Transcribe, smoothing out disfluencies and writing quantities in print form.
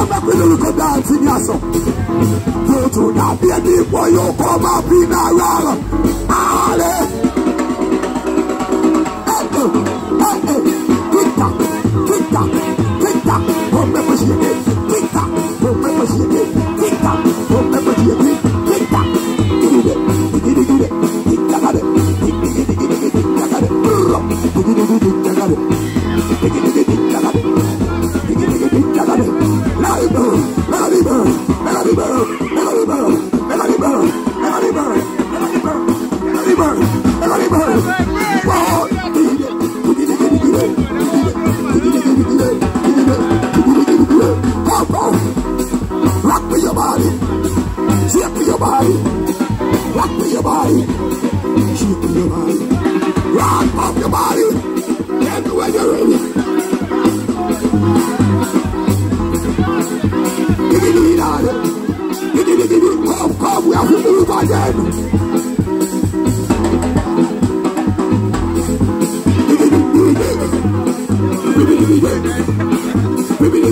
back with a little dance in your song. You do not be a deep boy, you come up in a roll. Ale. Tick-tock, tick-tock, tick-tock. Remember she again. Tick-tock, remember she again. Tick-tock, remember she again. Tick-tock. Tick-tock, tick-tock, Baby,